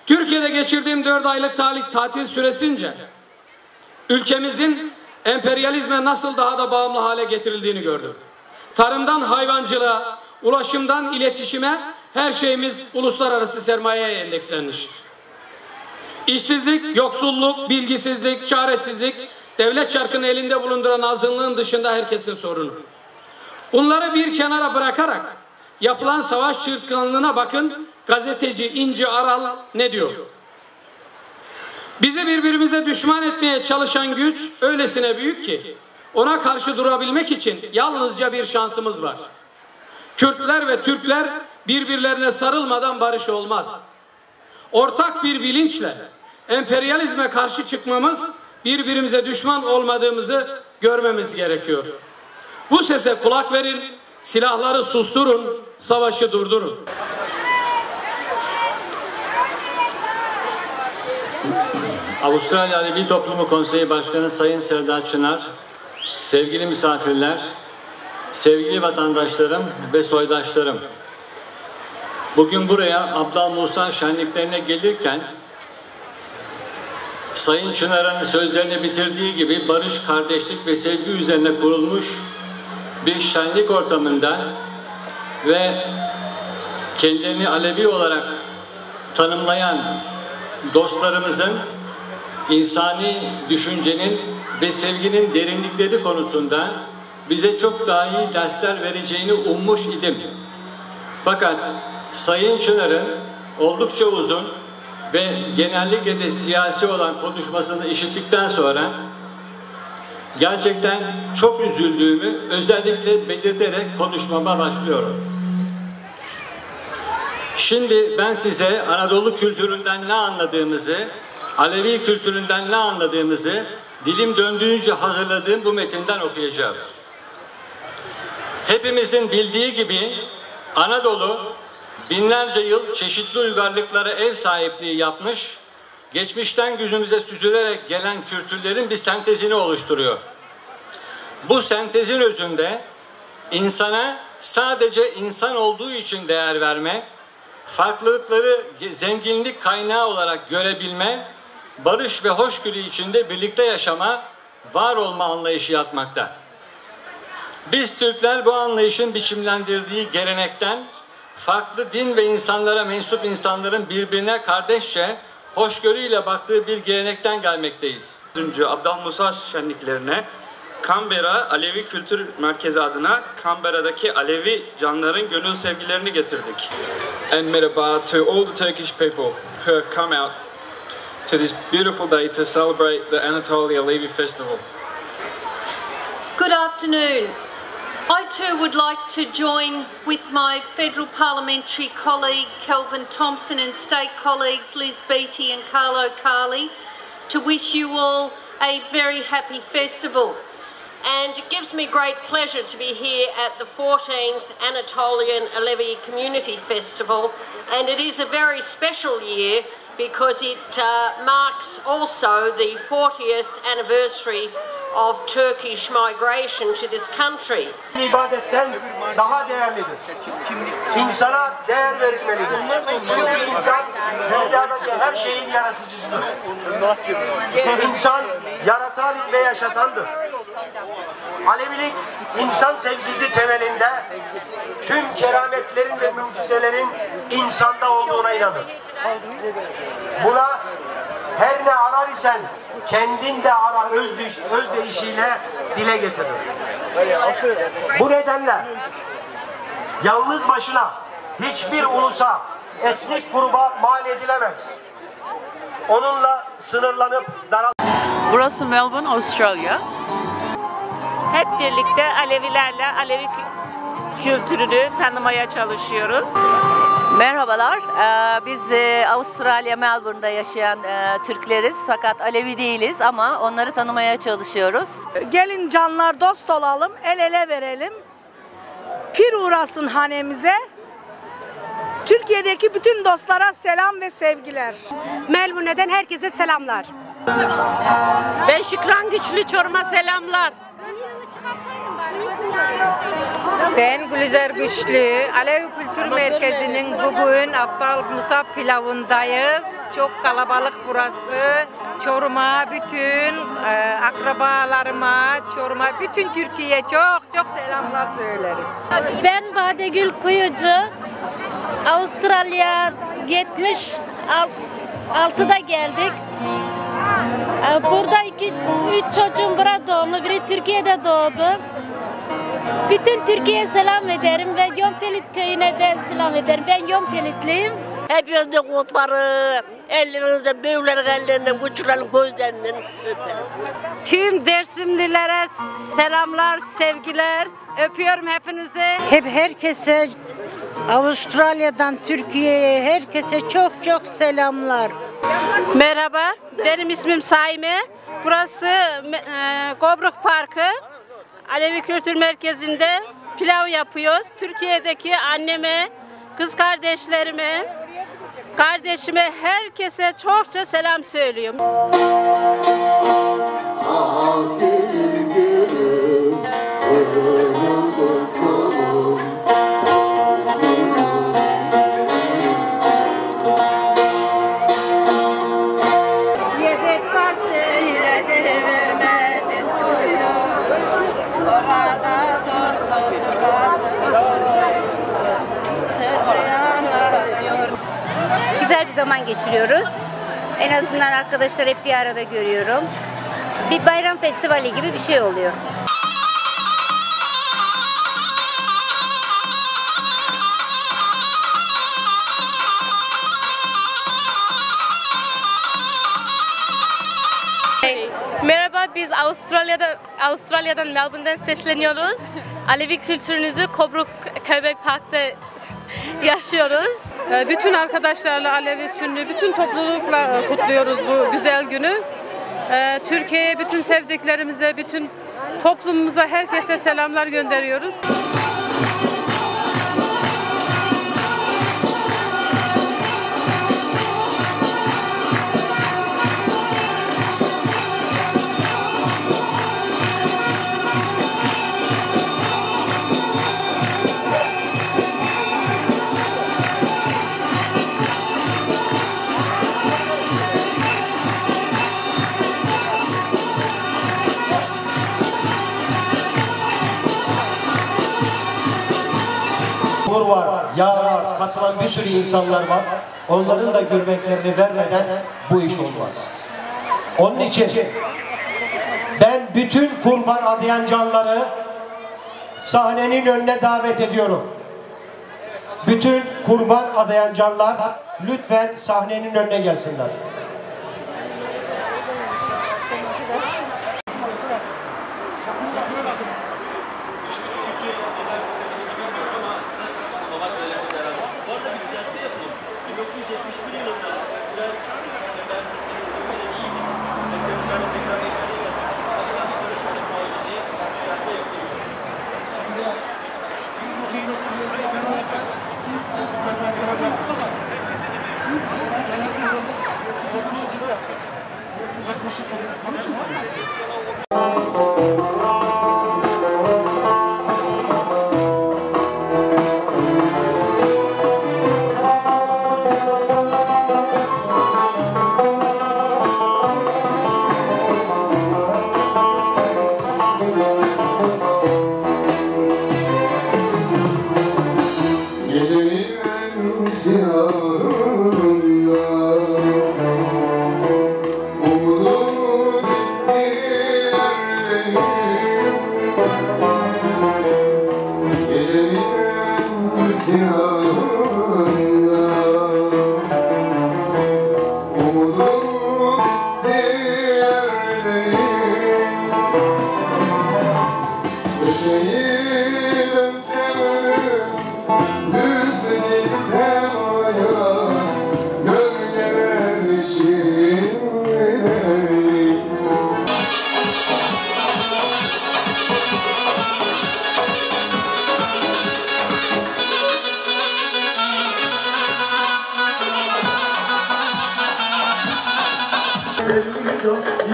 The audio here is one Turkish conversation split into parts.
Türkiye'de geçirdiğim 4 aylık tatil süresince ülkemizin emperyalizme nasıl daha da bağımlı hale getirildiğini gördüm. Tarımdan hayvancılığa, ulaşımdan iletişime her şeyimiz uluslararası sermayeye endekslenmiş. İşsizlik, yoksulluk, bilgisizlik, çaresizlik, devlet çarkını elinde bulunduran azınlığın dışında herkesin sorunu. Bunları bir kenara bırakarak yapılan savaş çırtkanlığına bakın, gazeteci İnci Aral ne diyor? Bizi birbirimize düşman etmeye çalışan güç öylesine büyük ki ona karşı durabilmek için yalnızca bir şansımız var. Kürtler ve Türkler birbirlerine sarılmadan barış olmaz. Ortak bir bilinçle emperyalizme karşı çıkmamız, birbirimize düşman olmadığımızı görmemiz gerekiyor. Bu sese kulak verin, silahları susturun, savaşı durdurun. Avustralya Alevi Toplumu Konseyi Başkanı Sayın Serdar Çınar, sevgili misafirler, sevgili vatandaşlarım ve soydaşlarım, bugün buraya Abdal Musa şenliklerine gelirken Sayın Çınar'ın sözlerini bitirdiği gibi barış, kardeşlik ve sevgi üzerine kurulmuş bir şenlik ortamında ve kendilerini Alevi olarak tanımlayan dostlarımızın insani düşüncenin ve sevginin derinlikleri konusunda bize çok daha iyi dersler vereceğini ummuş idim. Fakat Sayın Çınar'ın oldukça uzun ve genellikle de siyasi olan konuşmasını işittikten sonra gerçekten çok üzüldüğümü özellikle belirterek konuşmama başlıyorum. Şimdi ben size Anadolu kültüründen ne anladığımızı, Alevi kültüründen ne anladığımızı dilim döndüğünce hazırladığım bu metinden okuyacağım. Hepimizin bildiği gibi Anadolu binlerce yıl çeşitli uygarlıklara ev sahipliği yapmış, geçmişten günümüze süzülerek gelen kültürlerin bir sentezini oluşturuyor. Bu sentezin özünde insana sadece insan olduğu için değer verme, farklılıkları zenginlik kaynağı olarak görebilme, barış ve hoşgörü içinde birlikte yaşama, var olma anlayışı yatmakta. Biz Türkler bu anlayışın biçimlendirdiği gelenekten, farklı din ve insanlara mensup insanların birbirine kardeşçe, hoşgörüyle baktığı bir gelenekten gelmekteyiz. Abdal Musa şenliklerine Canberra Alevi Kültür Merkezi adına Canberra'daki Alevi canların gönül sevgilerini getirdik. And merhaba to all the Turkish people who have come out to this beautiful day to celebrate the Anatolia Alevi Festival. Good afternoon. I too would like to join with my federal parliamentary colleague Kelvin Thompson and state colleagues Liz Beattie and Carlo Carli to wish you all a very happy festival. And it gives me great pleasure to be here at the 14th Anatolian Alevi Community Festival, and it is a very special year because it marks also the 40th anniversary of Turkish migration to this country. İbadetten daha değerlidir. İnsana değer verilmelidir. Çünkü insan dünyadaki her şeyin yaratıcısıdır. İnsan yaratan ve yaşatandır. Alevilik insan sevgisi temelinde tüm kerametlerin ve mucizelerin insanda olduğuna inanır. Buna her ne arar isen kendin de ara özdeyişiyle dile getirir. Bu nedenle yalnız başına hiçbir ulusa, etnik gruba mal edilemez. Onunla sınırlanıp Burası Melbourne, Avustralya. Hep birlikte Alevilerle Alevi kültürünü tanımaya çalışıyoruz. Merhabalar, biz Avustralya, Melbourne'da yaşayan Türkleriz fakat Alevi değiliz ama onları tanımaya çalışıyoruz. Gelin canlar dost olalım, el ele verelim. Pir uğrasın hanemize. Türkiye'deki bütün dostlara selam ve sevgiler. Melbourne'den herkese selamlar. Ben Şükran Güçlü, Çorum'a selamlar. Ben Gülizar Güçlü, Alevi Kültür Merkezi'nin bugün Aptal Musab pilavındayız. Çok kalabalık burası. Çorum'a, bütün akrabalarıma, Çorum'a, bütün Türkiye'ye çok selamlar söylerim. Ben Badegül Kuyucu, Avustralya 76'da geldik. Burada 3 çocuğum burada doğumlu, biri Türkiye'de doğdu. Bütün Türkiye'ye selam ederim ve Yonpelit köyüne de selam ederim. Ben Yonpelitliyim. Hepinizin kutları, ellerinizden, büyüklerin ellerinden, küçüklerin gözlerinden öperim. Tüm Dersimlilere selamlar, sevgiler. Öpüyorum hepinizi. Herkese Avustralya'dan Türkiye'ye herkese çok selamlar. Merhaba, benim ismim Saime. Burası Kobruk Parkı. Alevi Kültür Merkezi'nde pilav yapıyoruz. Türkiye'deki anneme, kız kardeşlerime, kardeşime, herkese çokça selam söylüyorum. Güzel bir zaman geçiriyoruz. En azından arkadaşlar hep bir arada görüyorum. Bir bayram festivali gibi bir şey oluyor. Merhaba, biz Avustralya'dan Melbourne'den sesleniyoruz. Alevi kültürünüzü Kobruk Park'ta yaşıyoruz. Bütün arkadaşlarla, Alevi, Sünni, bütün toplulukla kutluyoruz bu güzel günü. Türkiye'ye, bütün sevdiklerimize, bütün toplumumuza, herkese selamlar gönderiyoruz. Var, yağ var, katılan bir sürü insanlar var. Onların da gülmeklerini vermeden bu iş olmaz. Onun için ben bütün kurban adayan canları sahnenin önüne davet ediyorum. Bütün kurban adayan canlar lütfen sahnenin önüne gelsinler.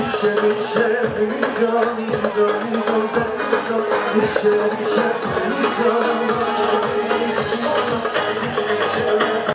İşte yaşadım.